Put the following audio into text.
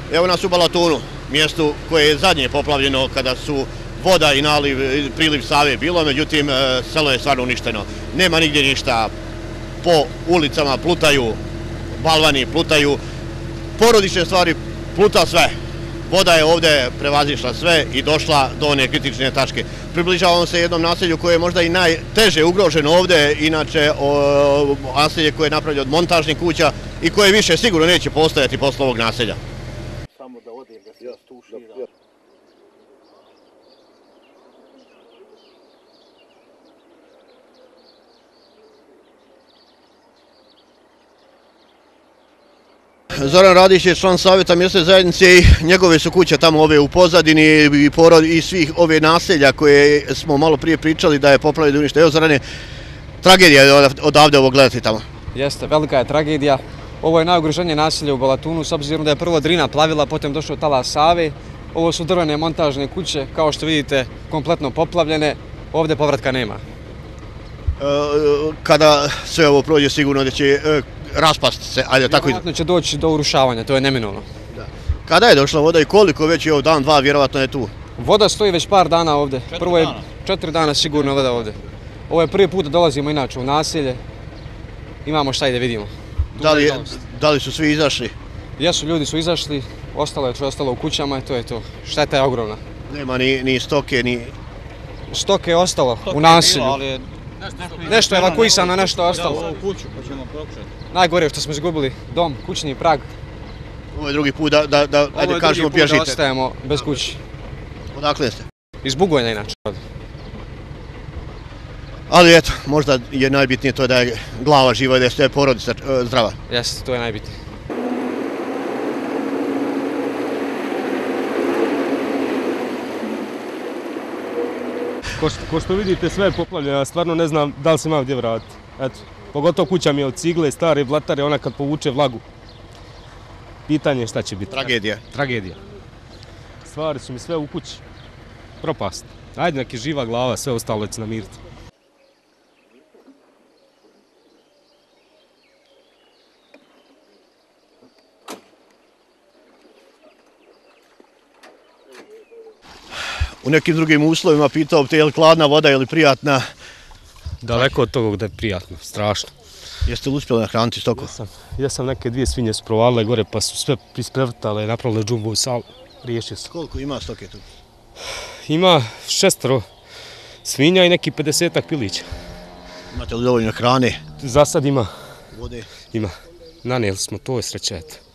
Evo nas u Balatunu, mjestu koje je zadnje poplavljeno kada su voda i priliv Save bilo, međutim selo je stvarno uništeno. Nema nigdje ništa, po ulicama plutaju balvani, plutaju porodične stvari, pluta sve. Voda je ovdje prevazišla sve i došla do one kritične tačke. Približavamo se jednom naselju koje je možda i najteže ugroženo ovdje, inače naselje koje je napravljeno od montažnih kuća i koje više sigurno neće postojati posle ovog naselja. Samo da odim da se stušira. Zoran Radić je član savjeta mjesne zajednice i njegove su kuće tamo ove u pozadini i svih ove naselja koje smo malo prije pričali da je poplavljeno uništeno. Evo Zorane, tragedija je odavde ovo gledati tamo. Jeste, velika je tragedija. Ovo je najugroženije naselje u Balatunu s obzirom da je prvo Drina plavila, potom došao talas Save. Ovo su drvene montažne kuće, kao što vidite, kompletno poplavljene. Ovdje povratka nema. Kada sve ovo prođe sigurno da će raspast se, ajde tako. Vjerojatno će doći do urušavanja, to je neminovno. Kada je došla voda i koliko već je ovo dan, dva, vjerovatno je tu? Voda stoji već par dana ovdje. Prvo je 4 dana sigurno voda ovdje. Ovo je prvi put da dolazimo inače u naselje. Imamo šta i da vidimo. Da li su svi izašli? Jesu, ljudi su izašli, ostalo je što je ostalo u kućama i to je to. Šteta je ogromna. Nema ni stoke, ni... Stoke je ostalo u naselju. Nešto je evakuisano, nešto je ostalo. Najgore je što smo izgubili dom, kućni prag. Ovo je drugi put da ajde kažemo pježite. Ovo je drugi put da ostajemo bez kući. Odakle ste? Iz Bugojna inače. Ali eto, možda je najbitnije to da je glava živa i da je sve porodica zdrava. Jeste, to je najbitnije. Ko što vidite, sve je poplavljeno, ja stvarno ne znam da li se imam gdje vratiti. Eto, pogotovo kuća mi je od cigle, stare blatare, ona kad povuče vlagu. Pitanje je šta će biti. Tragedija. Tragedija. Stvari su mi sve u kući. Propast. Ajde, nek je živa glava, sve ostalo će namiriti. U nekim drugim uslovima pitao bi te je li hladna voda ili prijatna? Daleko od toga da je prijatno, strašno. Jeste li uspjeli nahraniti stoku? Jesam, neke 2 svinje su provalile gore pa su sve isprevrtale, napravile džumbu i sal, riješio sam. Koliko ima stoke tu? Ima 6 svinja i neki 50-ak pilića. Imate li dovoljno hrane? Za sad ima. Vode? Ima. Nanijeli smo, to je sreća, eto.